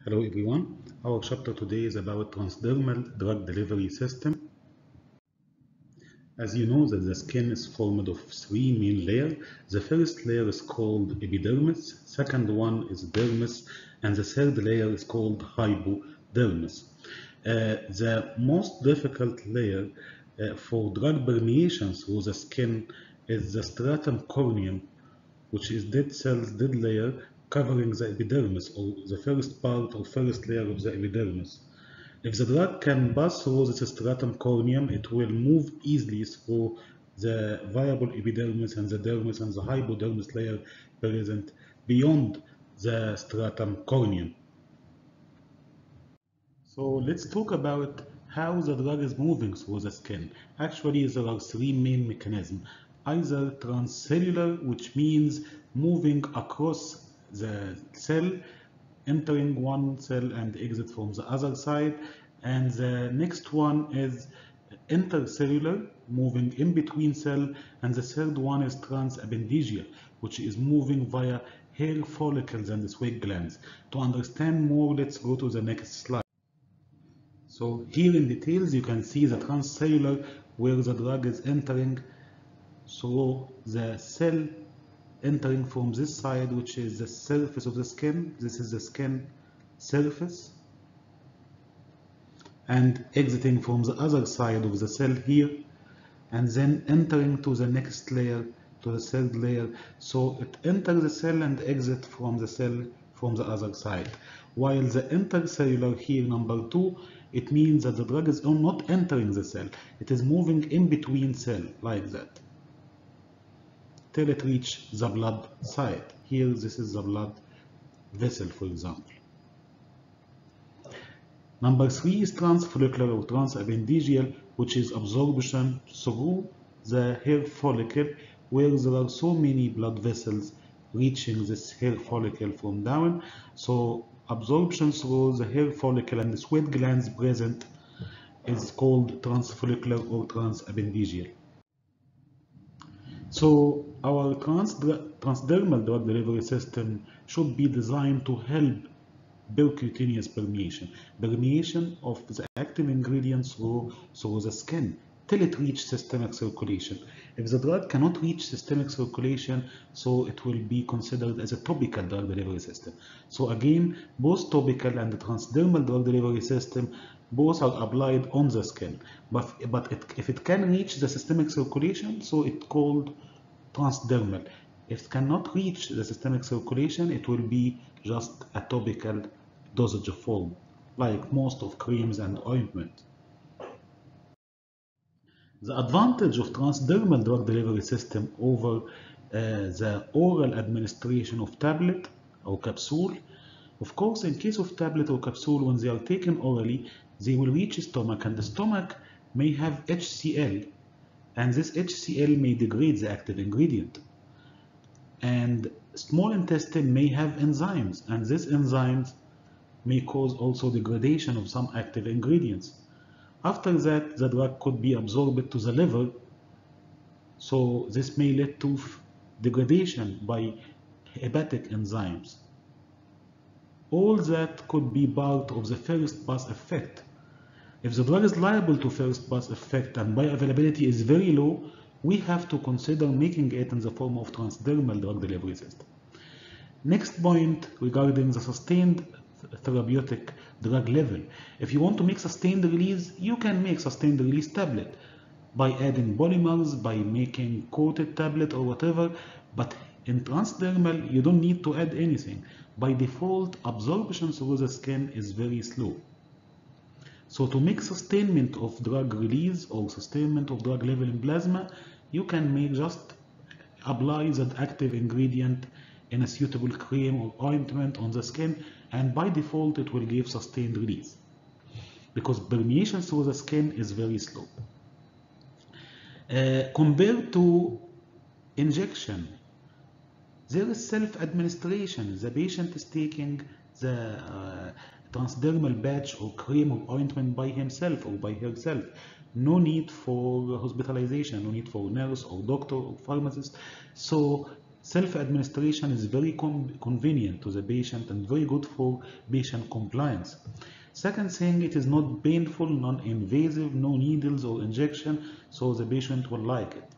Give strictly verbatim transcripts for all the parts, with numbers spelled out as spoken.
Hello everyone, our chapter today is about transdermal drug delivery system. As you know that the skin is formed of three main layers. The first layer is called epidermis, second one is dermis, and the third layer is called hypodermis. Uh, the most difficult layer uh, for drug permeation through the skin is the stratum corneum, which is dead cells, dead layer covering the epidermis, or the first part or first layer of the epidermis. If the drug can pass through this stratum corneum, it will move easily through the viable epidermis and the dermis and the hypodermis layer present beyond the stratum corneum. So let's talk about how the drug is moving through the skin. Actually, there are three main mechanisms. Either transcellular, which means moving across the cell, entering one cell and exit from the other side. And the next one is intercellular, moving in between cell. And the third one is transappendigeal, which is moving via hair follicles and sweat glands. To understand more, let's go to the next slide. So here in details, you can see the transcellular where the drug is entering through the cell, entering from this side, which is the surface of the skin. This is the skin surface, and exiting from the other side of the cell here, and then entering to the next layer, to the third layer. So it enters the cell and exit from the cell from the other side. While the intercellular here, number two, it means that the drug is not entering the cell. It is moving in between cell like that till it reaches the blood side. Here, this is the blood vessel, for example. Number three is transfollicular or transappendigeal, which is absorption through the hair follicle, where there are so many blood vessels reaching this hair follicle from down. So absorption through the hair follicle and the sweat glands present is called transfollicular or transappendigeal. So our trans transdermal drug delivery system should be designed to help percutaneous permeation, permeation of the active ingredients through, through the skin till it reaches systemic circulation. If the drug cannot reach systemic circulation, so it will be considered as a topical drug delivery system. So again, both topical and the transdermal drug delivery system, both are applied on the skin. But, but it, if it can reach the systemic circulation, so it's called transdermal. If it cannot reach the systemic circulation, it will be just a topical dosage form, like most of creams and ointment. The advantage of transdermal drug delivery system over uh, the oral administration of tablet or capsule. Of course, in case of tablet or capsule, when they are taken orally, they will reach the stomach, and the stomach may have H C L, and this H C L may degrade the active ingredient. And small intestine may have enzymes, and these enzymes may cause also degradation of some active ingredients. After that, the drug could be absorbed to the liver, so this may lead to degradation by hepatic enzymes. All that could be part of the first pass effect. If the drug is liable to first pass effect and bioavailability is very low, we have to consider making it in the form of transdermal drug delivery system. Next point regarding the sustained therapeutic drug level. If you want to make sustained release, you can make sustained release tablet by adding polymers, by making coated tablet or whatever, but in transdermal you don't need to add anything. By default, absorption through the skin is very slow. So to make sustainment of drug release or sustainment of drug level in plasma, you can make just apply that active ingredient in a suitable cream or ointment on the skin, and by default it will give sustained release because permeation through the skin is very slow. Uh, compared to injection, there is self-administration. The patient is taking the uh, transdermal patch or cream or ointment by himself or by herself. No need for hospitalization, no need for nurse or doctor or pharmacist. So Self-administration is very con convenient to the patient and very good for patient compliance. Second thing, it is not painful, non-invasive, no needles or injection, so the patient will like it.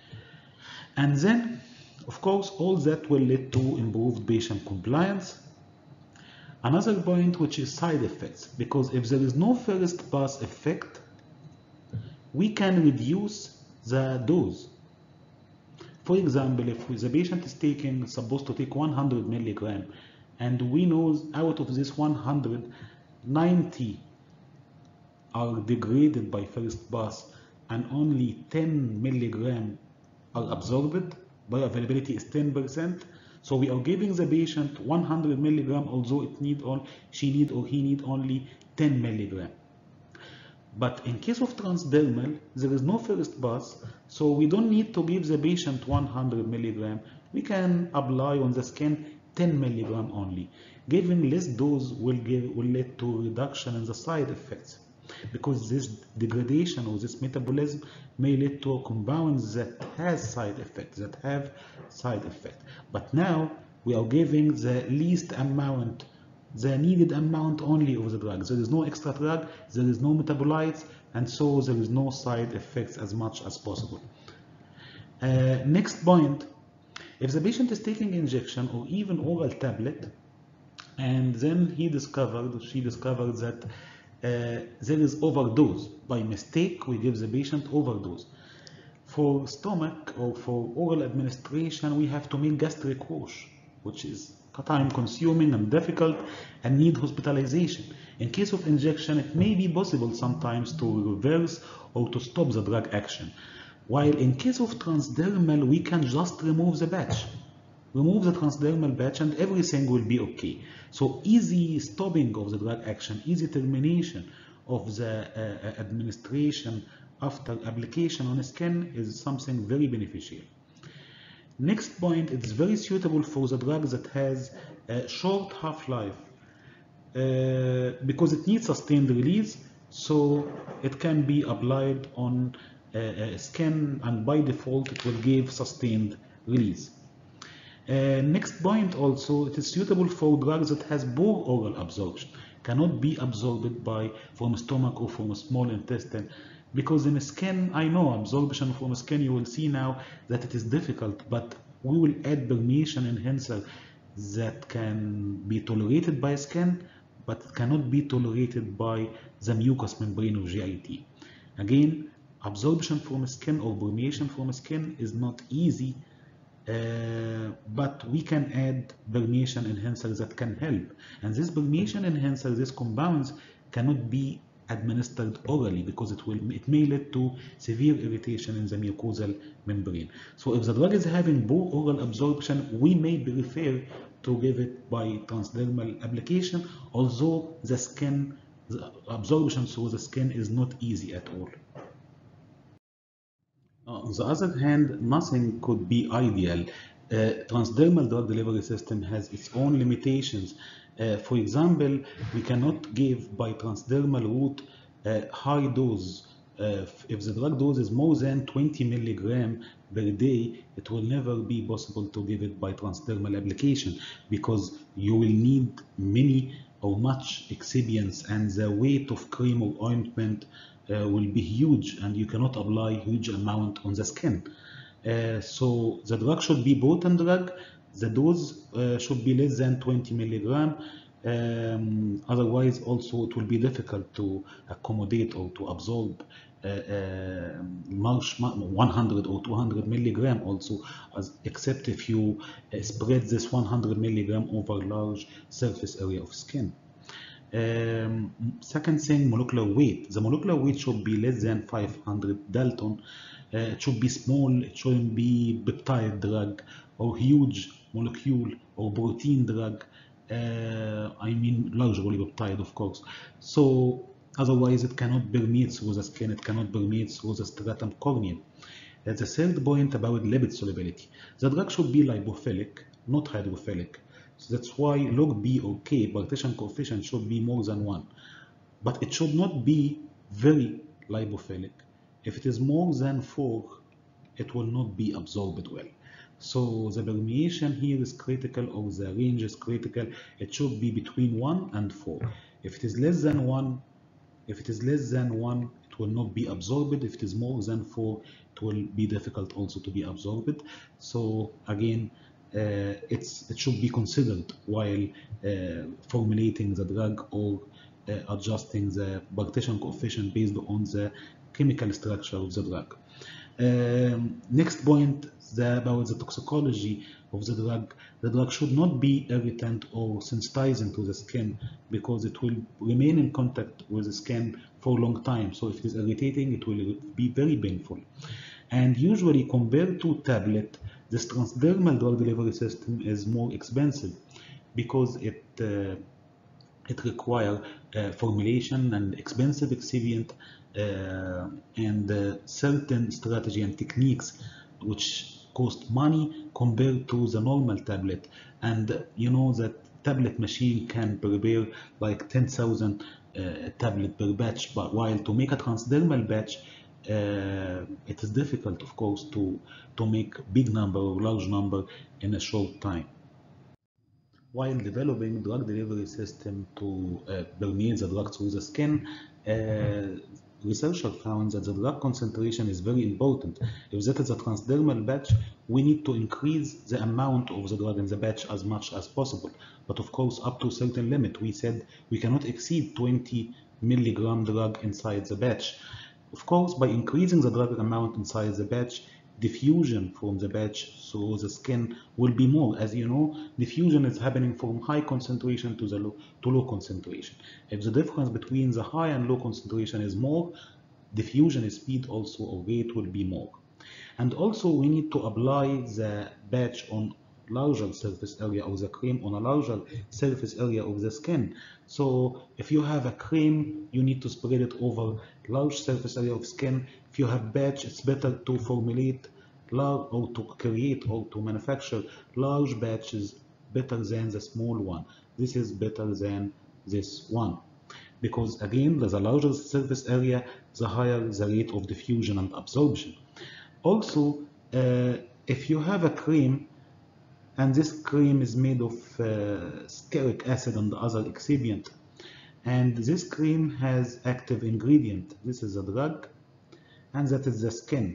And then, of course, all that will lead to improved patient compliance. Another point, which is side effects, because if there is no first pass effect, we can reduce the dose. For example, if the patient is taking, supposed to take one hundred milligram, and we know out of this one hundred, ninety are degraded by first pass, and only ten milligram are absorbed, bioavailability is ten percent. So we are giving the patient one hundred milligram, although it need all, she need or he need only ten milligram. But in case of transdermal, there is no first pass, so we don't need to give the patient one hundred milligram. We can apply on the skin ten milligram only. Giving less dose will, give, will lead to reduction in the side effects, because this degradation or this metabolism may lead to a compound that has side effects, that have side effects. But now we are giving the least amount, the needed amount only of the drug. There is no extra drug, there is no metabolites, and so there is no side effects as much as possible. Uh, next point, if the patient is taking injection or even oral tablet, and then he discovered, she discovered that uh, there is overdose. By mistake, we give the patient overdose. For stomach or for oral administration, we have to make gastric wash, which is time consuming and difficult and need hospitalization. In case of injection, it may be possible sometimes to reverse or to stop the drug action. While in case of transdermal, we can just remove the batch. Remove the transdermal batch and everything will be okay. So easy stopping of the drug action, easy termination of the uh, administration after application on the skin is something very beneficial. Next point, it's very suitable for the drug that has a short half-life uh, because it needs sustained release, so it can be applied on uh, skin, and by default it will give sustained release. Uh, next point also, it is suitable for drugs that has poor oral absorption, cannot be absorbed by from stomach or from small intestine, because in skin, I know absorption from skin, you will see now that it is difficult, but we will add permeation enhancer that can be tolerated by skin, but cannot be tolerated by the mucous membrane of G I T. Again, absorption from skin or permeation from skin is not easy, Uh, but we can add permeation enhancers that can help. And this permeation enhancer, these compounds, cannot be administered orally because it will it may lead to severe irritation in the mucosal membrane. So if the drug is having poor oral absorption, we may prefer to give it by transdermal application, although the skin, the absorption through the skin is not easy at all. On the other hand, nothing could be ideal. Uh, transdermal drug delivery system has its own limitations. Uh, for example, we cannot give by transdermal route uh, high dose. Uh, if the drug dose is more than twenty milligram per day, it will never be possible to give it by transdermal application because you will need many or much excipients, and the weight of cream or ointment Uh, will be huge, and you cannot apply huge amount on the skin. Uh, so the drug should be potent drug. The dose uh, should be less than twenty milligram. Um, otherwise, also it will be difficult to accommodate or to absorb uh, uh, one hundred or two hundred milligram. Also, as, except if you uh, spread this one hundred milligram over large surface area of skin. Um, second thing, molecular weight. The molecular weight should be less than five hundred Dalton. Uh, it should be small. It shouldn't be peptide drug or huge molecule or protein drug. Uh, I mean large polypeptide, of course. So otherwise it cannot permeate through the skin. It cannot permeate through the stratum corneum. Uh, the third point about lipid solubility. The drug should be lipophilic, not hydrophilic. So that's why log B or K, partition coefficient, should be more than one. But it should not be very lipophilic. If it is more than four, it will not be absorbed well. So the permeation here is critical, or the range is critical. It should be between one and four. If it is less than one, if it is less than one, it will not be absorbed. If it is more than four, it will be difficult also to be absorbed. So again, uh, it's it should be considered while uh, formulating the drug, or uh, adjusting the partition coefficient based on the chemical structure of the drug. Um, next point, the, about the toxicology of the drug. The drug should not be irritant or sensitizing to the skin, because it will remain in contact with the skin for a long time. So if it is irritating, it will be very painful. And usually, compared to tablet, this transdermal drug delivery system is more expensive, because it uh, it requires uh, formulation and expensive excipient, uh, and uh, certain strategy and techniques which cost money compared to the normal tablet. And uh, you know that tablet machine can prepare like ten thousand uh, tablet per batch, but while to make a transdermal batch, uh, it is difficult, of course, to to make big number or large number in a short time. While developing drug delivery system to uh, permeate the drug through the skin, uh, researchers found that the drug concentration is very important. If that is a transdermal batch, we need to increase the amount of the drug in the batch as much as possible. But of course, up to a certain limit. We said we cannot exceed twenty milligram drug inside the batch. Of course, by increasing the drug amount inside the batch, diffusion from the batch through the skin will be more. As you know, diffusion is happening from high concentration to the low, to low concentration. If the difference between the high and low concentration is more, diffusion speed also, or rate, will be more. And also we need to apply the batch on larger surface area, or the cream on a larger surface area of the skin. So if you have a cream, you need to spread it over large surface area of skin. If you have batch, it's better to formulate large, or to create, or to manufacture large batches, better than the small one. This is better than this one, because again, the larger surface area, the higher the rate of diffusion and absorption. Also, uh, if you have a cream, and this cream is made of uh, stearic acid and other excipient, and this cream has active ingredient. This is a drug, and that is the skin.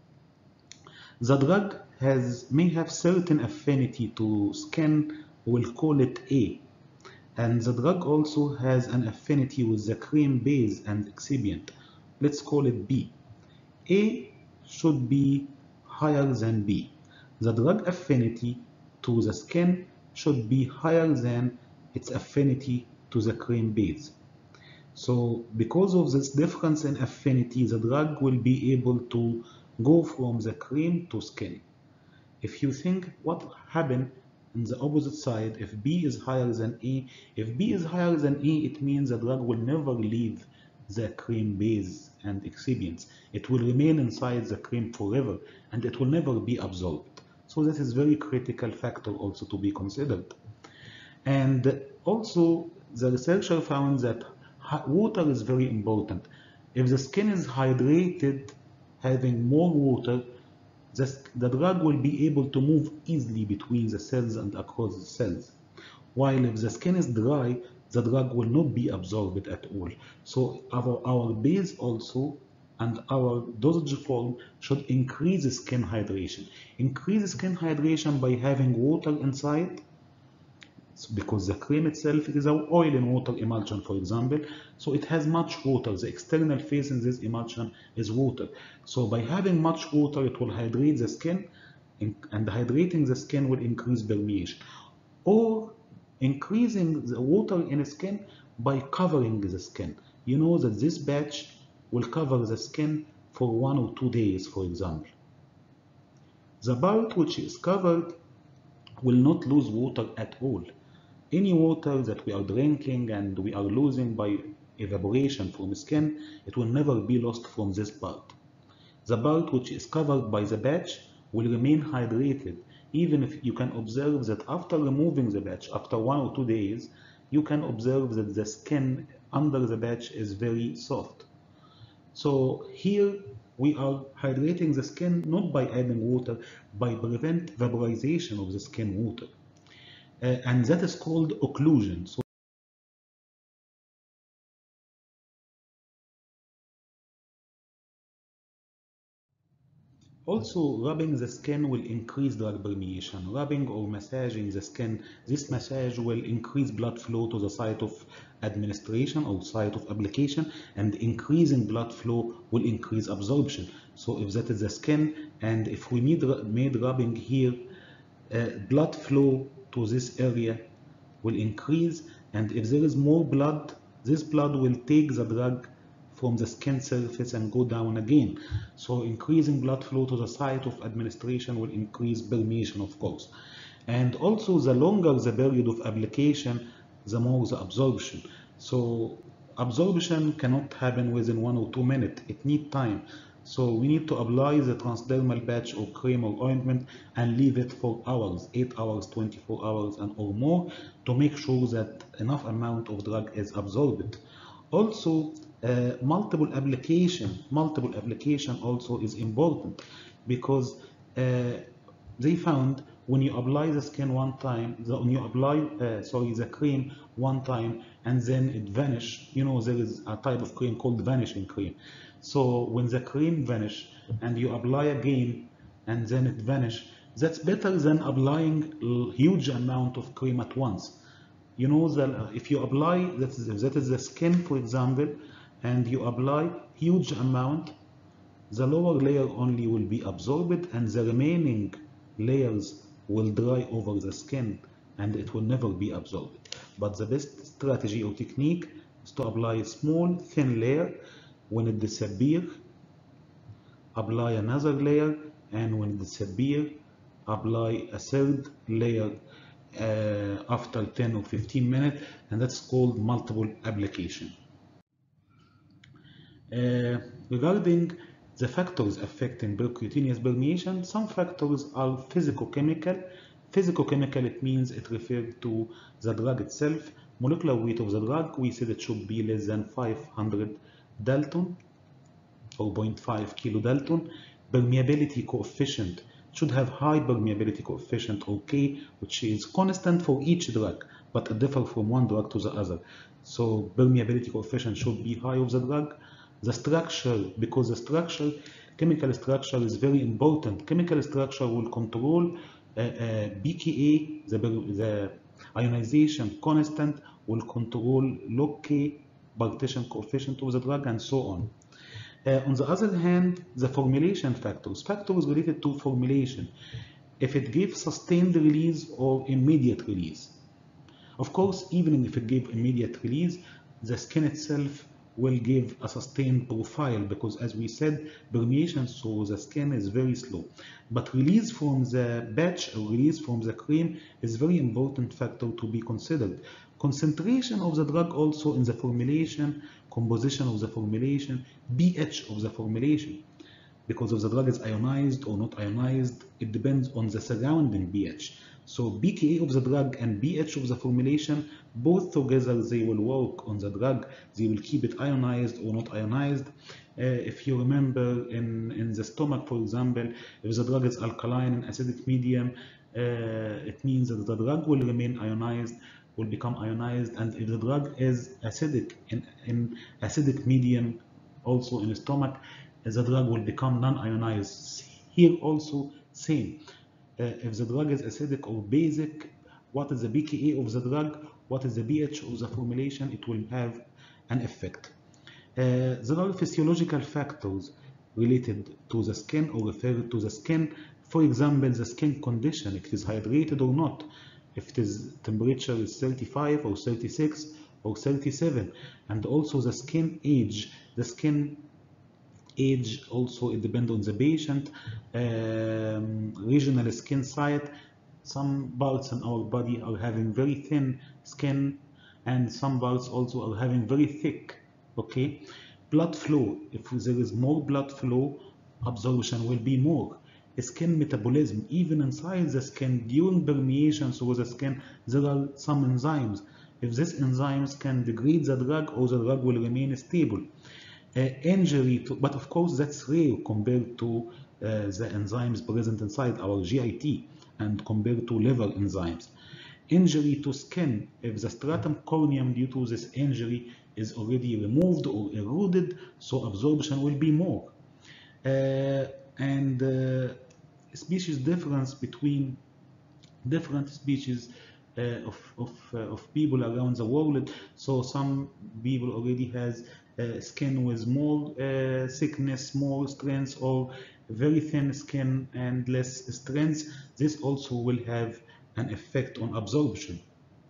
The drug has may have certain affinity to skin. We'll call it A. And the drug also has an affinity with the cream base and excipient. Let's call it B. A should be higher than B. The drug affinity to the skin should be higher than its affinity to the cream base. So because of this difference in affinity, the drug will be able to go from the cream to skin. If you think what happened on the opposite side, if B is higher than A, if B is higher than A, it means the drug will never leave the cream base and excipients. It will remain inside the cream forever, and it will never be absorbed. So that is very critical factor also to be considered. And also the researcher found that water is very important. If the skin is hydrated, having more water, the, the drug will be able to move easily between the cells and across the cells. While if the skin is dry, the drug will not be absorbed at all. So our, our base also and our dosage form should increase the skin hydration. Increase skin hydration by having water inside, because the cream itself is an oil and water emulsion, for example, so it has much water. The external face in this emulsion is water. So by having much water, it will hydrate the skin, and hydrating the skin will increase permeation. Or increasing the water in the skin by covering the skin. You know that this batch will cover the skin for one or two days, for example. The part which is covered will not lose water at all. Any water that we are drinking and we are losing by evaporation from skin, it will never be lost from this part. The part which is covered by the batch will remain hydrated, even if you can observe that after removing the batch, after one or two days, you can observe that the skin under the batch is very soft. So here we are hydrating the skin not by adding water, by prevent vaporization of the skin water. Uh, and that is called occlusion. So also, rubbing the skin will increase drug permeation. Rubbing or massaging the skin, this massage will increase blood flow to the site of administration or site of application, and increasing blood flow will increase absorption. So if that is the skin, and if we made, made rubbing here, uh, blood flow to this area will increase, and if there is more blood, this blood will take the drug from the skin surface and go down again. So increasing blood flow to the site of administration will increase permeation, of course. And also, the longer the period of application, the more the absorption. So absorption cannot happen within one or two minutes. It needs time. So we need to apply the transdermal patch or cream or ointment and leave it for hours, eight hours, twenty-four hours and or more, to make sure that enough amount of drug is absorbed. Also, uh, multiple application, multiple application also is important, because uh, they found when you apply the skin one time, the, when you apply, uh, sorry, the cream one time and then it vanish, you know, there is a type of cream called vanishing cream. So when the cream vanish and you apply again and then it vanish, that's better than applying a huge amount of cream at once. You know, that if you apply, that is, that is the skin, for example, and you apply huge amount, the lower layer only will be absorbed and the remaining layers will dry over the skin and it will never be absorbed. But the best strategy or technique is to apply a small thin layer. When it disappears, apply another layer, and when it disappears, apply a third layer uh, after ten or fifteen minutes, and that's called multiple application. Uh, regarding the factors affecting percutaneous permeation, some factors are physicochemical. Physicochemical, it means it refers to the drug itself. Molecular weight of the drug, we said it should be less than five hundred Dalton or zero point five kilo Dalton. Permeability coefficient should have high permeability coefficient, or K, which is constant for each drug, but it differs from one drug to the other. So permeability coefficient should be high of the drug. The structure, because the structure, chemical structure is very important. Chemical structure will control uh, uh, B K A, the, the ionization constant, will control log K, partition coefficient of the drug, and so on. Uh, on the other hand, the formulation factors, factors related to formulation, if it gives sustained release or immediate release. Of course, even if it gives immediate release, the skin itself will give a sustained profile, because as we said, permeation through the skin is very slow. But release from the batch or release from the cream is very important factor to be considered. Concentration of the drug also in the formulation, composition of the formulation, pH of the formulation, because if the drug is ionized or not ionized, it depends on the surrounding pH. So P K A of the drug and pH of the formulation, both together, they will work on the drug. They will keep it ionized or not ionized. Uh, if you remember, in, in the stomach, for example, if the drug is alkaline and acidic medium, uh, it means that the drug will remain ionized, will become ionized. And if the drug is acidic in, in acidic medium, also in the stomach, the drug will become non-ionized. Here also, same. Uh, if the drug is acidic or basic, what is the P K A of the drug, what is the pH of the formulation, it will have an effect. Uh, there are physiological factors related to the skin or referred to the skin. For example, the skin condition, if it is hydrated or not, if it is temperature is thirty-five or thirty-six or thirty-seven, and also the skin age. The skin age also, it depends on the patient. Um, regional skin site, some parts in our body are having very thin skin and some parts also are having very thick. Okay, blood flow, if there is more blood flow, absorption will be more. Skin metabolism, even inside the skin, during permeation through the skin, there are some enzymes. If these enzymes can degrade the drug, or the drug will remain stable. uh, injury to, but of course that's rare compared to uh, the enzymes present inside our G I T and compared to liver enzymes. Injury to skin, if the stratum corneum due to this injury is already removed or eroded, so absorption will be more. Uh, and uh, species difference between different species uh, of, of, uh, of people around the world. So some people already has uh, skin with more uh, thickness, more strength, or very thin skin and less strength. This also will have an effect on absorption.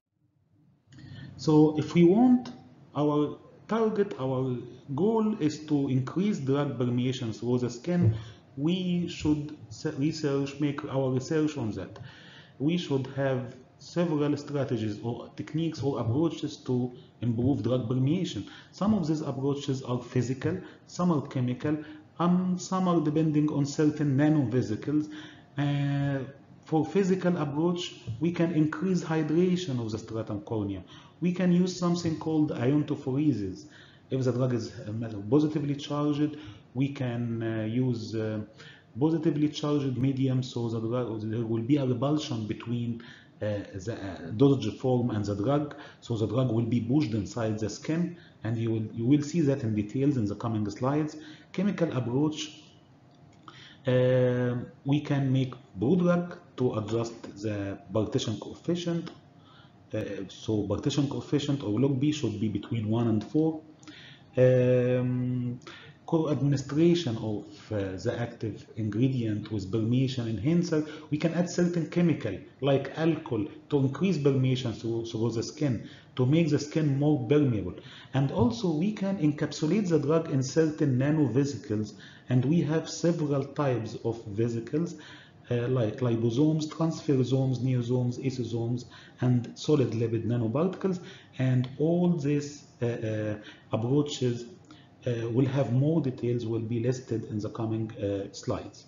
So if we want our target, our goal is to increase drug permeation through the skin, we should research, make our research on that. We should have several strategies or techniques or approaches to improve drug permeation. Some of these approaches are physical, some are chemical, and some are depending on certain nanovesicles. Uh, for physical approach, we can increase hydration of the stratum corneum. We can use something called iontophoresis. If the drug is positively charged, we can uh, use uh, positively charged medium, so the drug, there will be a repulsion between uh, the uh, dosage form and the drug, so the drug will be pushed inside the skin, and you will you will see that in details in the coming slides. Chemical approach, uh, we can make prodrug to adjust the partition coefficient. Uh, so partition coefficient or log B should be between one and four. Um, co-administration of uh, the active ingredient with permeation enhancer, we can add certain chemical like alcohol to increase permeation through, through the skin, to make the skin more permeable. And also we can encapsulate the drug in certain nanovesicles, and we have several types of vesicles uh, like liposomes, transfersomes, neosomes, isosomes, and solid lipid nanoparticles. And all these uh, uh, approaches uh, will have more details, will be listed in the coming uh, slides.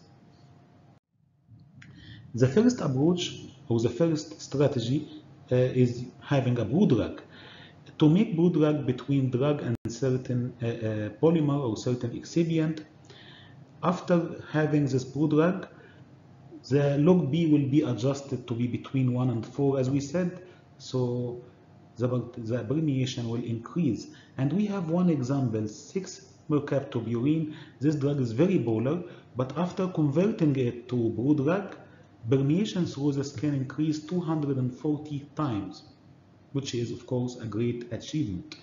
The first approach or the first strategy uh, is having a prodrug. To make prodrug between drug and certain uh, uh, polymer or certain excipient, after having this prodrug, the log B will be adjusted to be between one and four, as we said, so the, the permeation will increase. And we have one example, six mercaptopurine. This drug is very polar, but after converting it to prodrug, permeation through the skin increased two hundred forty times, which is, of course, a great achievement.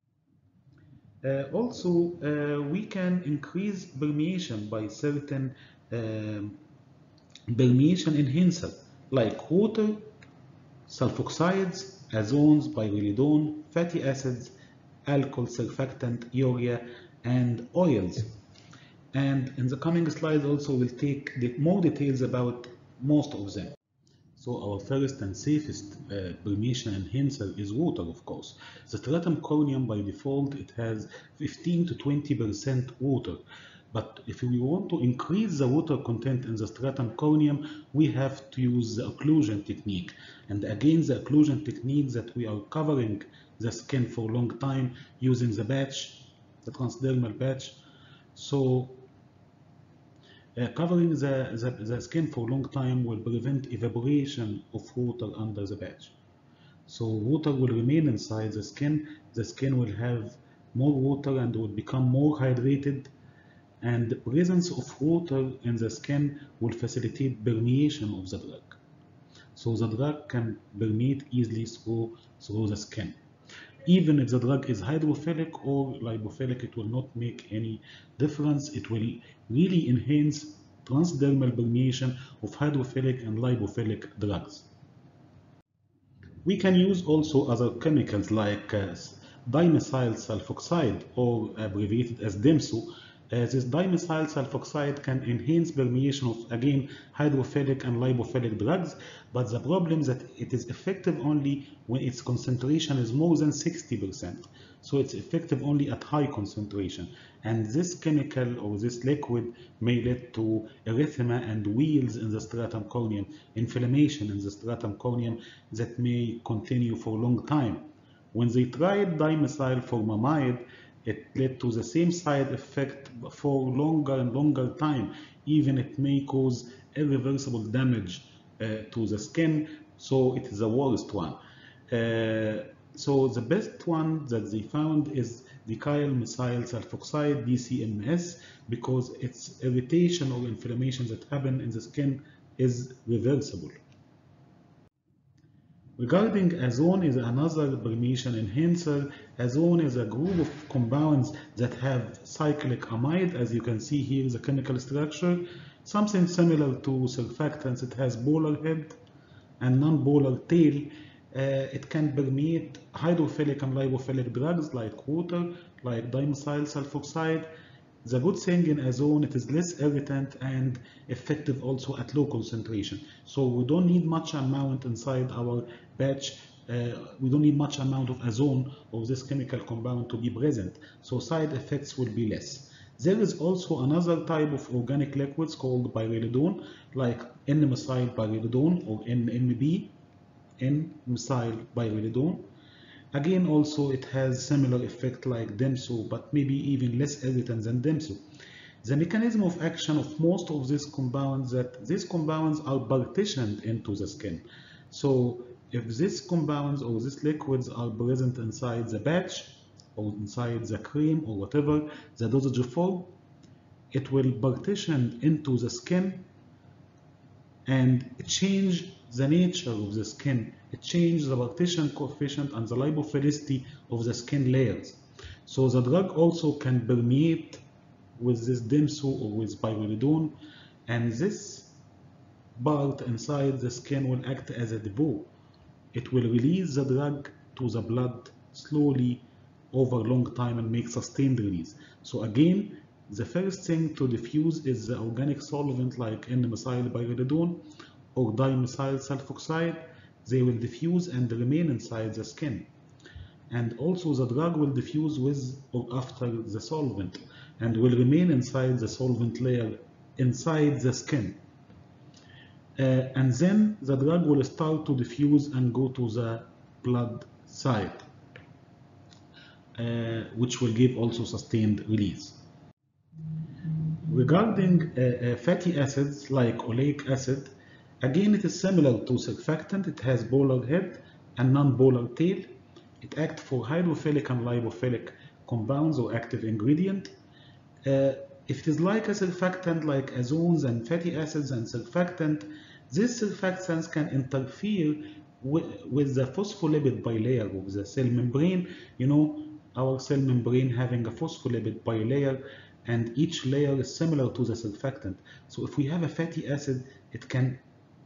Uh, also, uh, we can increase permeation by certain um, permeation enhancer like water, sulfoxides, azones, pyrrolidone, fatty acids, alcohol, surfactant, urea, and oils. And in the coming slides also we'll take the more details about most of them. So our first and safest uh, permeation enhancer is water, of course. The stratum corneum by default, it has fifteen to twenty percent water. But if we want to increase the water content in the stratum corneum, we have to use the occlusion technique. And again, the occlusion technique that we are covering the skin for a long time using the patch, the transdermal patch. So uh, covering the, the, the skin for a long time will prevent evaporation of water under the patch. So water will remain inside the skin. The skin will have more water and will become more hydrated. And the presence of water in the skin will facilitate permeation of the drug. So the drug can permeate easily through, through the skin. Even if the drug is hydrophilic or lipophilic, it will not make any difference. It will really enhance transdermal permeation of hydrophilic and lipophilic drugs. We can use also other chemicals like uh, dimethyl sulfoxide, or abbreviated as DIMSO. Uh, this dimethyl sulfoxide can enhance permeation of, again, hydrophilic and lipophilic drugs, but the problem is that it is effective only when its concentration is more than sixty percent. So it's effective only at high concentration. And this chemical or this liquid may lead to erythema and wheals in the stratum corneum, inflammation in the stratum corneum that may continue for a long time. When they tried dimethyl formamide, it led to the same side effect for longer and longer time. Even it may cause irreversible damage uh, to the skin, so it is the worst one. Uh, so the best one that they found is dicyl methyl sulfoxide, D C M S, because its irritation or inflammation that happen in the skin is reversible. Regarding azone is another permeation enhancer. Azone is a group of compounds that have cyclic amide. As you can see here, the chemical structure, something similar to surfactants. It has polar head and non-polar tail. Uh, it can permeate hydrophilic and lipophilic drugs like water, like dimethyl sulfoxide. The good thing in azone, it is less irritant and effective also at low concentration. So we don't need much amount inside our batch. Uh, we don't need much amount of azone of this chemical compound to be present. So side effects will be less. There is also another type of organic liquids called pyrrolidone, like N-methyl pyrrolidone or N M B, N-methyl pyrrolidone. Again, also it has similar effect like Demso, but maybe even less irritant than Demso. The mechanism of action of most of these compounds, that these compounds are partitioned into the skin. So if these compounds or these liquids are present inside the batch or inside the cream or whatever the dosage form, it will partition into the skin and change the nature of the skin. It changes the partition coefficient and the lipophilicity of the skin layers. So the drug also can permeate with this Demso or with pyrrolidone, and this part inside the skin will act as a depot. It will release the drug to the blood slowly over a long time and make sustained release. So again, the first thing to diffuse is the organic solvent like N-methyl pyrrolidone or dimethyl sulfoxide. They will diffuse and remain inside the skin. And also the drug will diffuse with or after the solvent and will remain inside the solvent layer inside the skin. Uh, and then the drug will start to diffuse and go to the blood side, uh, which will give also sustained release. Regarding uh, uh, fatty acids like oleic acid, again it is similar to surfactant. It has polar head and non-polar tail. It acts for hydrophilic and lipophilic compounds or active ingredient. Uh, if it is like a surfactant like azones and fatty acids and surfactant, these surfactants can interfere with, with the phospholipid bilayer of the cell membrane. You know, our cell membrane having a phospholipid bilayer, and each layer is similar to the surfactant. So if we have a fatty acid, it can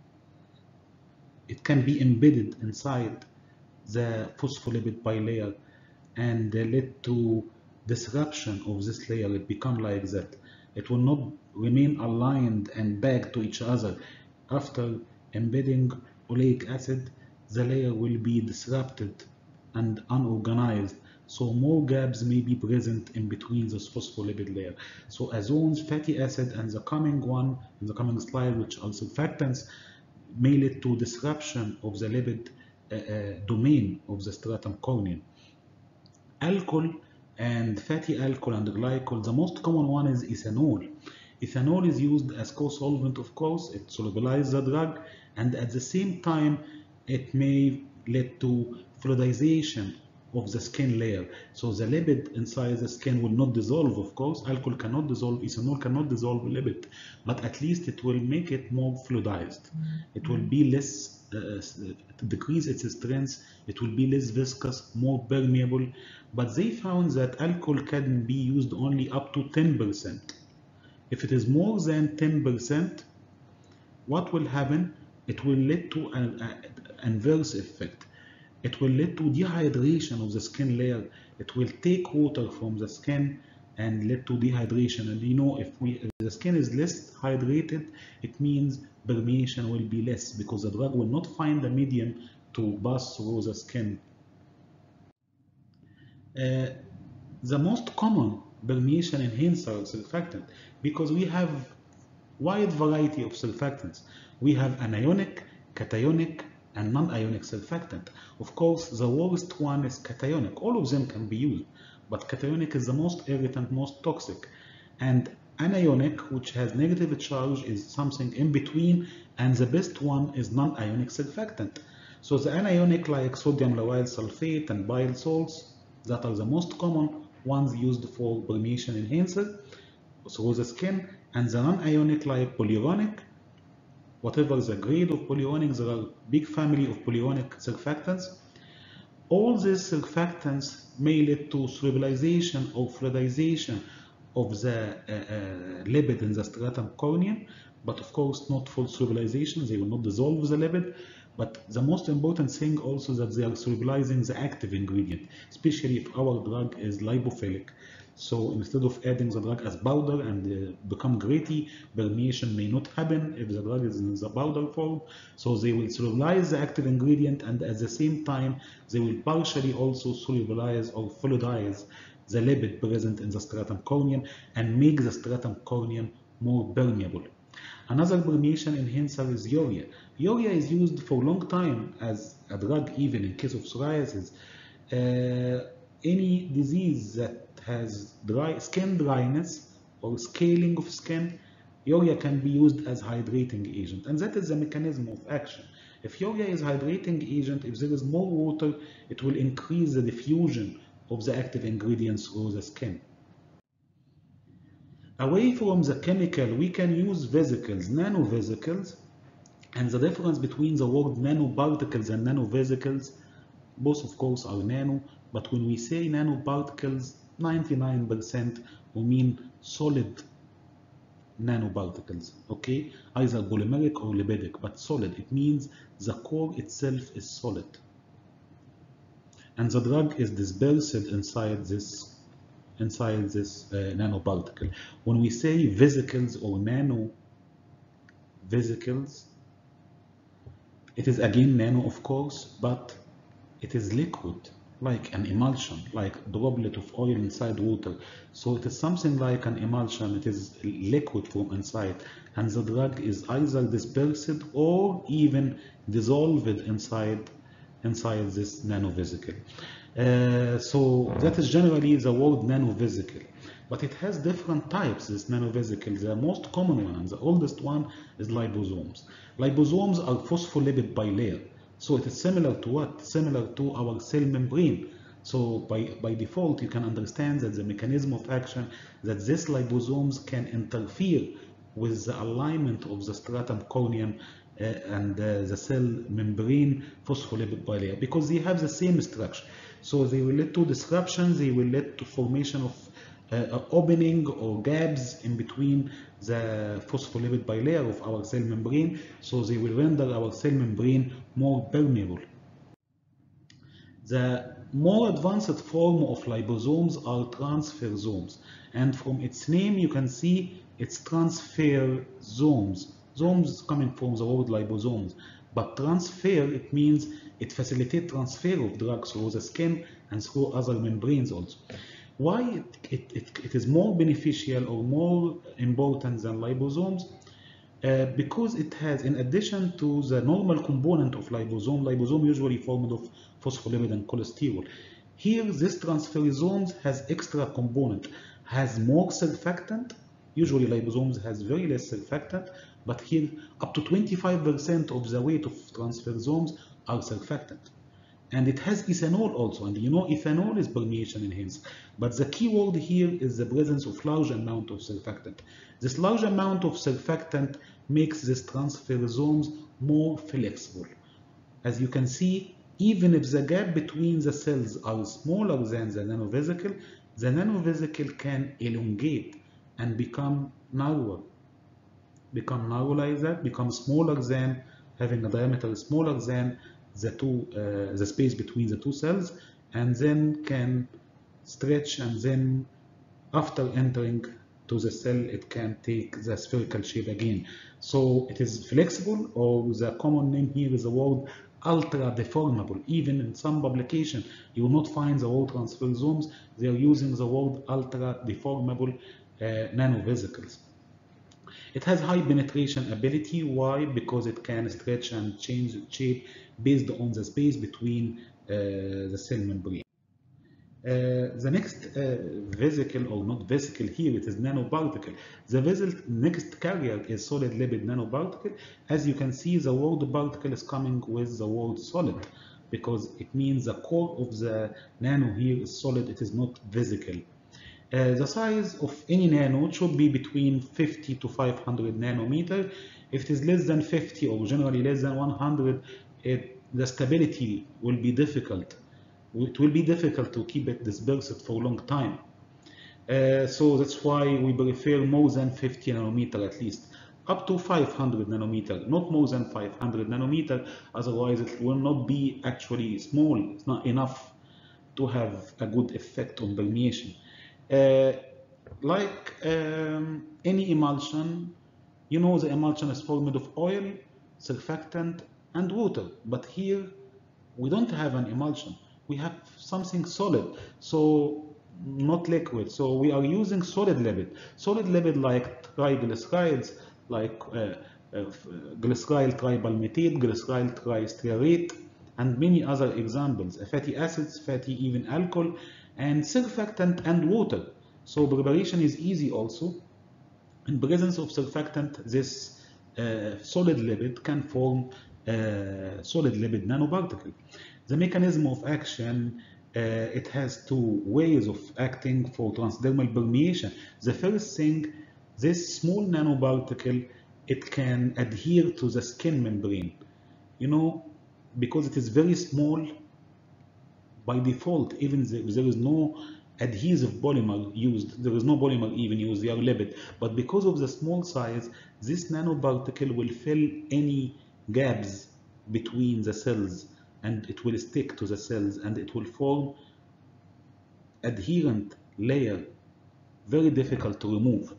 it can be embedded inside the phospholipid bilayer and lead to disruption of this layer. It become like that. It will not remain aligned and back to each other. After embedding oleic acid, the layer will be disrupted and unorganized. So more gaps may be present in between this phospholipid layer. So azones, fatty acid, and the coming one, in the coming slide, which are surfactants, may lead to disruption of the lipid uh, uh, domain of the stratum corneum. Alcohol and fatty alcohol and glycol, the most common one is ethanol. Ethanol is used as co-solvent, of course. It solubilizes the drug, and at the same time, it may lead to fluidization of the skin layer. So the lipid inside the skin will not dissolve, of course. Alcohol cannot dissolve, ethanol cannot dissolve lipid, but at least it will make it more fluidized. It will be less, uh, decrease its strength, it will be less viscous, more permeable. But they found that alcohol can be used only up to ten percent. If it is more than ten percent, what will happen? It will lead to an, an inverse effect. It will lead to dehydration of the skin layer. It will take water from the skin and lead to dehydration. And you know, if, we, if the skin is less hydrated, it means permeation will be less because the drug will not find a medium to pass through the skin. Uh, the most common permeation enhancer is surfactant, because we have wide variety of surfactants. We have anionic, cationic, and non-ionic surfactant. Of course, the worst one is cationic. All of them can be used, but cationic is the most irritant, most toxic. And anionic, which has negative charge, is something in between, and the best one is non-ionic surfactant. So the anionic, like sodium lauryl sulfate and bile salts, that are the most common ones used for permeation enhancer through the skin, and the non-ionic like polyuronic, whatever the grade of polyuronic, there are big family of polyuronic surfactants. All these surfactants may lead to solubilization or fluidization of the uh, uh, lipid in the stratum corneum, but of course not full solubilization. They will not dissolve the lipid, but the most important thing also that they are solubilizing the active ingredient, especially if our drug is lipophilic. So instead of adding the drug as powder and uh, become gritty, permeation may not happen if the drug is in the powder form. So they will solubilize the active ingredient, and at the same time they will partially also solubilize or fluidize the lipid present in the stratum corneum and make the stratum corneum more permeable. Another permeation enhancer is urea. Urea is used for a long time as a drug, even in case of psoriasis. Uh, any disease that has dry skin dryness or scaling of skin, urea can be used as hydrating agent, and that is the mechanism of action. If urea is hydrating agent, if there is more water, it will increase the diffusion of the active ingredients through the skin. Away from the chemical, we can use vesicles, nanovesicles, and the difference between the word nanoparticles and nanovesicles, both of course are nano, but when we say nanoparticles, ninety-nine percent we mean solid nanoparticles, okay? Either polymeric or lipidic, but solid. It means the core itself is solid. And the drug is dispersed inside this inside this uh, nanoparticle. When we say vesicles or nano vesicles, it is again nano, of course, but it is liquid, like an emulsion, like a droplet of oil inside water. So it is something like an emulsion. It is liquid from inside, and the drug is either dispersed or even dissolved inside inside this nanovesicle. Uh, so that is generally the word nanovesicle, but it has different types, this nanovesicle. The most common one and the oldest one is liposomes. Liposomes are phospholipid bilayer. So it is similar to what? Similar to our cell membrane. So by, by default, you can understand that the mechanism of action, that these liposomes can interfere with the alignment of the stratum corneum uh, and uh, the cell membrane phospholipid bilayer, because they have the same structure. So they will lead to disruptions, they will lead to formation of uh, opening or gaps in between the phospholipid bilayer of our cell membrane, so they will render our cell membrane more permeable. The more advanced form of liposomes are transfersomes, and from its name you can see it's transfersomes. Zomes coming from the word liposomes, but transfer, it means it facilitates transfer of drugs through the skin and through other membranes also. Why it, it, it, it is more beneficial or more important than liposomes? Uh, because it has, in addition to the normal component of liposome, liposome usually formed of phospholipid and cholesterol. Here, this transfersomes has extra component, has more surfactant. Usually liposomes has very less surfactant, but here up to twenty-five percent of the weight of transfersomes are surfactant. And it has ethanol also, and you know ethanol is permeation enhancer. But the key word here is the presence of large amount of surfactant. This large amount of surfactant makes these transfersomes more flexible. As you can see, even if the gap between the cells are smaller than the nanovesicle, the nanovesicle can elongate and become narrower. Become narrow like that, become smaller than, having a diameter smaller than the two, uh, the space between the two cells, and then can stretch, and then after entering to the cell, it can take the spherical shape again. So it is flexible, or the common name here is the word ultra deformable. Even in some publication, you will not find the word transfersomes. They are using the word ultra deformable uh, nanovesicles. It has high penetration ability. Why? Because it can stretch and change shape based on the space between uh, the cell membrane. Uh, the next uh, vesicle, or not vesicle here, it is nanoparticle. The vessel next carrier is solid lipid nanoparticle. As you can see, the word particle is coming with the word solid, because it means the core of the nano here is solid, it is not vesicle. Uh, the size of any nano should be between fifty to five hundred nanometer. If it is less than fifty, or generally less than one hundred, it, the stability will be difficult. It will be difficult to keep it dispersed for a long time. Uh, so that's why we prefer more than fifty nanometer at least, up to five hundred nanometer, not more than five hundred nanometer, otherwise it will not be actually small, it's not enough to have a good effect on permeation. Uh, like um, any emulsion, you know, the emulsion is formed of oil, surfactant, and water. But here, we don't have an emulsion. We have something solid, so not liquid. So we are using solid lipid. Solid lipid like triglycerides, like uh, uh, glyceryl tripalmitate, glyceryl tristearate, and many other examples, fatty acids, fatty even alcohol, and surfactant and water. So preparation is easy also. In presence of surfactant, this uh, solid lipid can form a solid lipid nanoparticle. The mechanism of action, uh, it has two ways of acting for transdermal permeation. The first thing, this small nanoparticle, it can adhere to the skin membrane. You know, because it is very small, by default, even there, there is no adhesive polymer used, there is no polymer even used, they are lipid. But because of the small size, this nanoparticle will fill any gaps between the cells, and it will stick to the cells, and it will form adherent layer, very difficult to remove.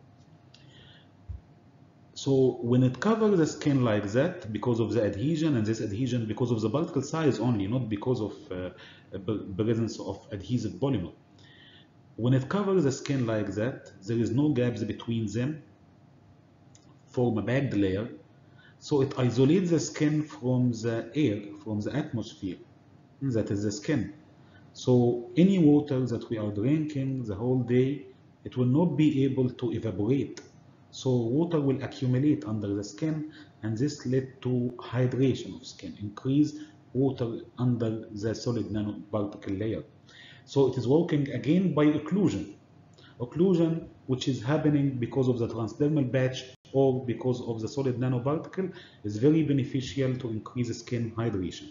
So when it covers the skin like that, because of the adhesion, and this adhesion because of the particle size only, not because of uh, presence of adhesive polymer. When it covers the skin like that, there is no gaps between them, form a bagged layer, so it isolates the skin from the air, from the atmosphere, that is the skin. So any water that we are drinking the whole day, it will not be able to evaporate. So water will accumulate under the skin, and this led to hydration of skin, increase water under the solid nanoparticle layer. So it is working again by occlusion. Occlusion, which is happening because of the transdermal patch or because of the solid nanoparticle, is very beneficial to increase skin hydration.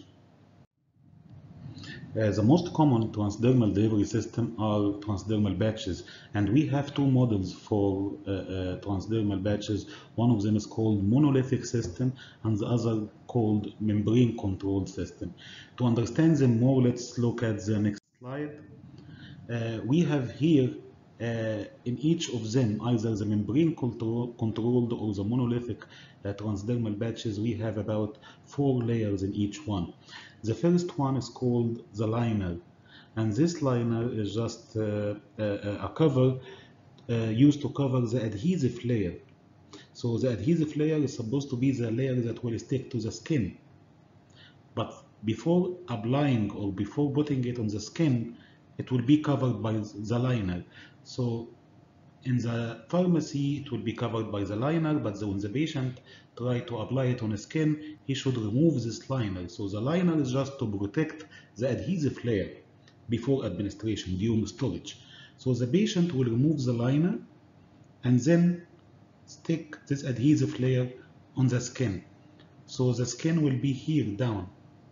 Uh, the most common transdermal delivery system are transdermal batches, and we have two models for uh, uh, transdermal batches. One of them is called monolithic system, and the other called membrane controlled system. To understand them more, let's look at the next slide. Uh, we have here uh, in each of them, either the membrane control, controlled or the monolithic uh, transdermal batches, we have about four layers in each one. The first one is called the liner, and this liner is just uh, a, a cover uh, used to cover the adhesive layer. So the adhesive layer is supposed to be the layer that will stick to the skin. But before applying or before putting it on the skin, it will be covered by the liner. So in the pharmacy, it will be covered by the liner, but when the patient try to apply it on the skin, he should remove this liner. So the liner is just to protect the adhesive layer before administration during storage. So the patient will remove the liner and then stick this adhesive layer on the skin. So the skin will be here down.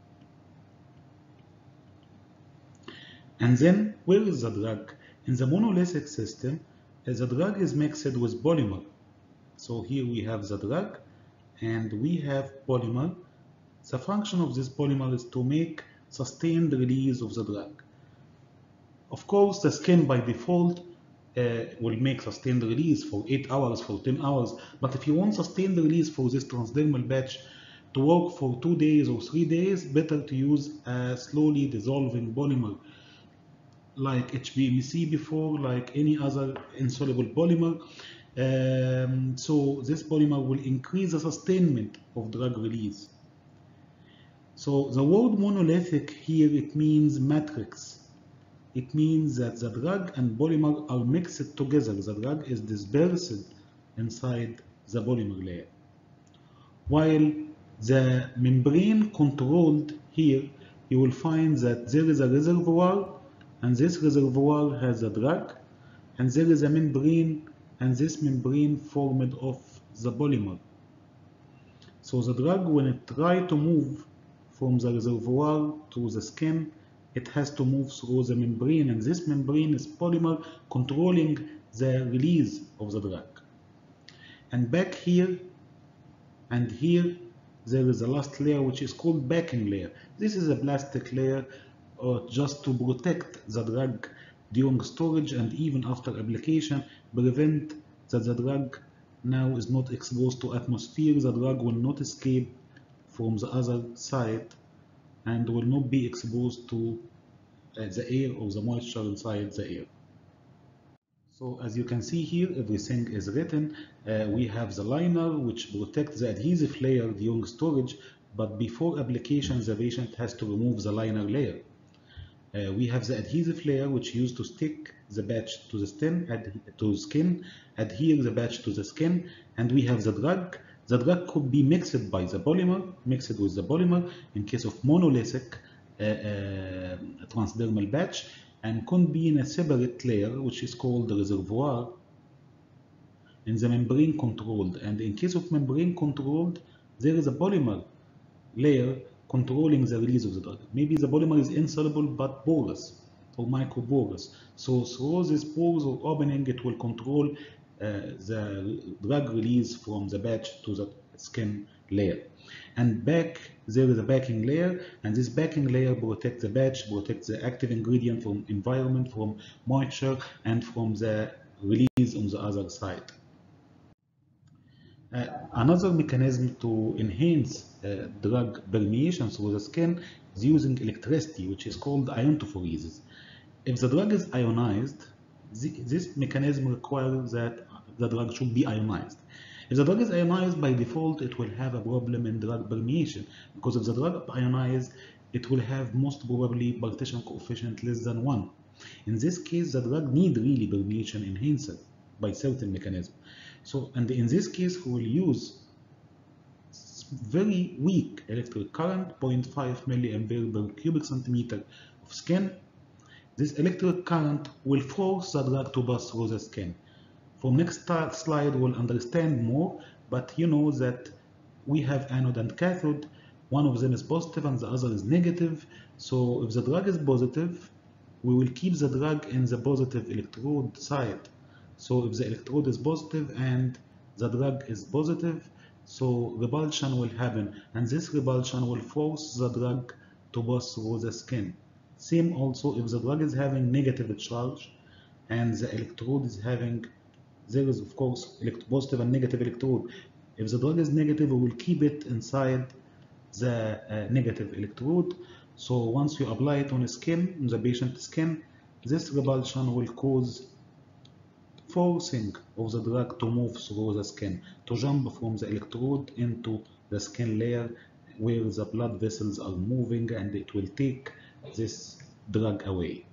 And then where is the drug? In the monolithic system, the drug is mixed with polymer. So here we have the drug and we have polymer. The function of this polymer is to make sustained release of the drug. Of course, the skin by default uh, will make sustained release for eight hours, for ten hours. But if you want sustained release for this transdermal batch to work for two days or three days, better to use a slowly dissolving polymer like H P M C before, like any other insoluble polymer. Um, so this polymer will increase the sustainment of drug release. So the word monolithic here, it means matrix. it means that the drug and polymer are mixed together. The drug is dispersed inside the polymer layer. While the membrane controlled, here you will find that there is a reservoir, and this reservoir has a drug, and there is a membrane, and this membrane formed of the polymer. So the drug, when it tries to move from the reservoir to the skin, it has to move through the membrane, and this membrane is polymer controlling the release of the drug. And back here and here, there is a last layer which is called backing layer. This is a plastic layer uh, just to protect the drug during storage, and even after application, prevent that the drug now is not exposed to atmosphere. The drug will not escape from the other side and will not be exposed to uh, the air or the moisture inside the air. So as you can see here, everything is written. Uh, we have the liner which protects the adhesive layer during storage, but before application the patient has to remove the liner layer. Uh, we have the adhesive layer which used to stick the batch to the skin, ad to skin, adhere the batch to the skin, and we have the drug. The drug could be mixed by the polymer, mixed with the polymer in case of monolithic uh, uh, transdermal batch, and could be in a separate layer which is called the reservoir in the membrane controlled. And in case of membrane controlled, there is a polymer layer controlling the release of the drug. Maybe the polymer is insoluble but porous or microporous. So through these pores or opening, it will control uh, the drug release from the batch to the skin layer. And back there is a backing layer, and this backing layer protects the batch, protects the active ingredient from environment, from moisture, and from the release on the other side. Uh, another mechanism to enhance uh, drug permeation through the skin is using electricity, which is called iontophoresis. If the drug is ionized, this mechanism requires that the drug should be ionized. If the drug is ionized, by default, it will have a problem in drug permeation, because if the drug is ionized, it will have most probably partition coefficient less than one. In this case, the drug need really permeation enhancer by certain mechanism. So, and in this case, we will use very weak electric current, zero point five milliampere per cubic centimeter of skin. This electric current will force the drug to pass through the skin. For next slide, we'll understand more, but you know that we have anode and cathode. One of them is positive and the other is negative. So if the drug is positive, we will keep the drug in the positive electrode side. So if the electrode is positive and the drug is positive, so repulsion will happen, and this repulsion will force the drug to pass through the skin. Same also if the drug is having negative charge and the electrode is having, there is of course positive and negative electrode. If the drug is negative, we will keep it inside the uh, negative electrode. So once you apply it on the skin, on the patient's skin, this repulsion will cause forcing of the drug to move through the skin, to jump from the electrode into the skin layer where the blood vessels are moving, and it will take this drug away.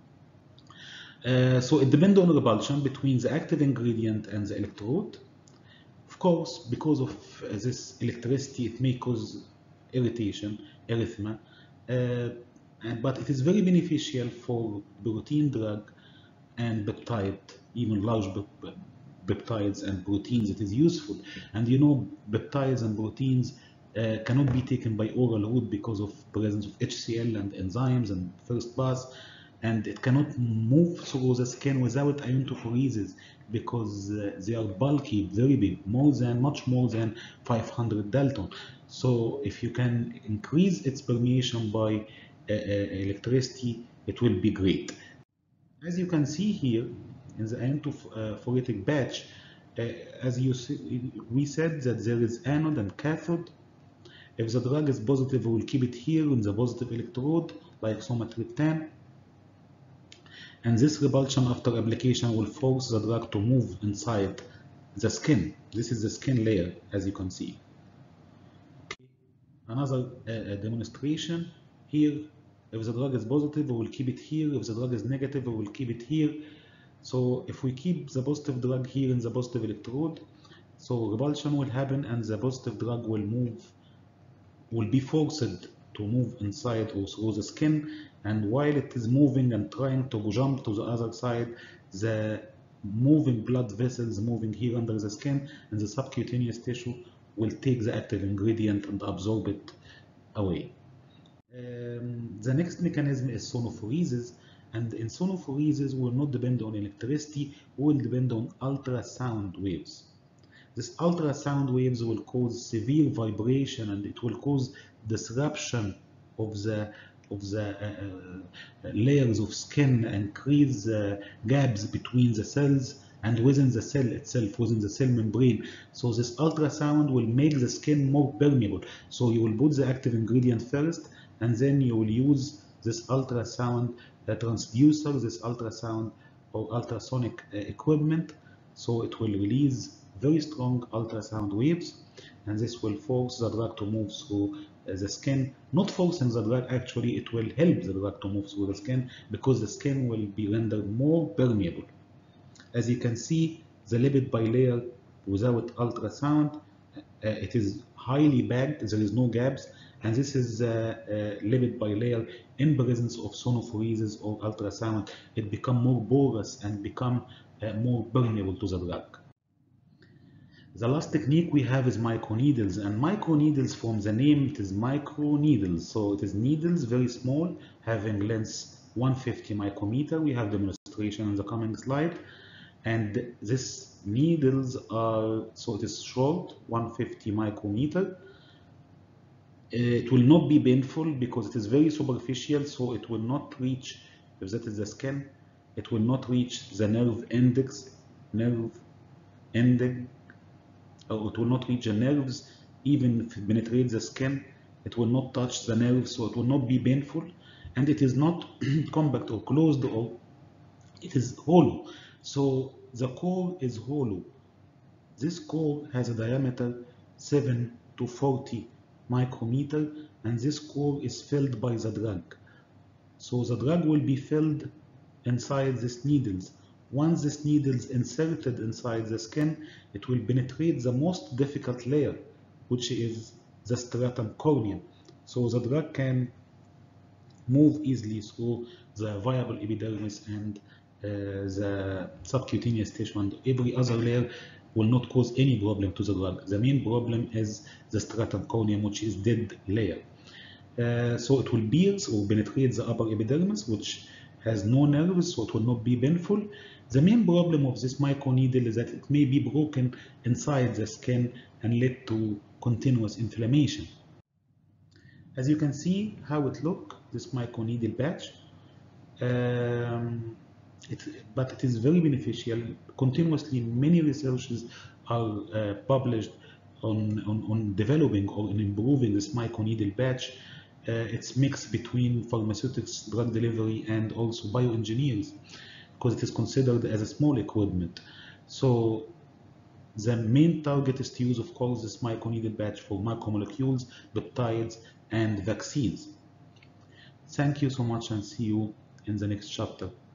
Uh, so it depends on repulsion between the active ingredient and the electrode. Of course, because of uh, this electricity, it may cause irritation, erythema, uh, but it is very beneficial for protein drug and peptide, even large peptides and proteins. It is useful. And you know, peptides and proteins uh, cannot be taken by oral route because of presence of H C L and enzymes and first pass, and it cannot move through the skin without iontophoresis because uh, they are bulky, very big, more than, much more than five hundred Dalton. So if you can increase its permeation by uh, uh, electricity, it will be great. As you can see here in the iontophoretic batch, uh, as you see, we said that there is anode and cathode. If the drug is positive, we will keep it here in the positive electrode, like somatriptan. And this repulsion after application will force the drug to move inside the skin. This is the skin layer, as you can see. Okay. Another uh, demonstration here. If the drug is positive, we will keep it here. If the drug is negative, we will keep it here. So if we keep the positive drug here in the positive electrode, so repulsion will happen and the positive drug will move, will be forced to move inside or through the skin, and while it is moving and trying to jump to the other side, the moving blood vessels moving here under the skin and the subcutaneous tissue will take the active ingredient and absorb it away. Um, the next mechanism is sonophoresis, and in sonophoresis we will not depend on electricity, we will depend on ultrasound waves. This ultrasound waves will cause severe vibration and it will cause disruption of the of the uh, uh, layers of skin and create uh, gaps between the cells and within the cell itself, within the cell membrane. So this ultrasound will make the skin more permeable. So you will put the active ingredient first, and then you will use this ultrasound uh, transducer, this ultrasound or ultrasonic uh, equipment. So it will release very strong ultrasound waves, and this will force the drug to move through uh, the skin. Not forcing the drug, actually, it will help the drug to move through the skin because the skin will be rendered more permeable. As you can see, the lipid bilayer without ultrasound, uh, it is highly bagged, there is no gaps, and this is uh, uh, lipid bilayer in presence of sonophoresis or ultrasound. It become more porous and become uh, more permeable to the drug. The last technique we have is microneedles, and microneedles, from the name, it is microneedles. So it is needles very small, having length one hundred fifty micrometer. We have demonstration in the coming slide. And these needles are, so it is short, one hundred fifty micrometer. It will not be painful because it is very superficial, so it will not reach, if that is the skin, it will not reach the nerve index, nerve ending, or it will not reach the nerves. Even if it penetrates the skin, it will not touch the nerves, so it will not be painful, and it is not compact or closed, or it is hollow. So the core is hollow. This core has a diameter seven to forty micrometer, and this core is filled by the drug. So the drug will be filled inside these needles. Once this needle is inserted inside the skin, it will penetrate the most difficult layer, which is the stratum corneum. So the drug can move easily through the viable epidermis and uh, the subcutaneous tissue, and every other layer will not cause any problem to the drug. The main problem is the stratum corneum, which is dead layer. Uh, so it will pierce or penetrate the upper epidermis, which has no nerves, so it will not be painful. The main problem of this microneedle is that it may be broken inside the skin and lead to continuous inflammation. As you can see how it looks, this microneedle patch, um, it, but it is very beneficial. Continuously, many researches are uh, published on, on, on developing or in improving this microneedle patch. Uh, it's mixed between pharmaceutics, drug delivery, and also bioengineers, because it is considered as a small equipment. So the main target is to use, of course, this microneedle patch for macromolecules, peptides, and vaccines. Thank you so much, and see you in the next chapter.